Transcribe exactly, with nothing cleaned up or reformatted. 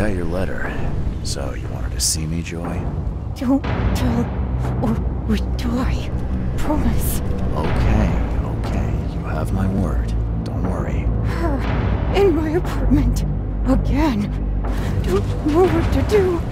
got your letter. So, you wanted to see me, Joy? Don't tell, or we die. Promise. Okay, okay. You have my word. Don't worry. Her in my apartment. Again. Don't know what to do.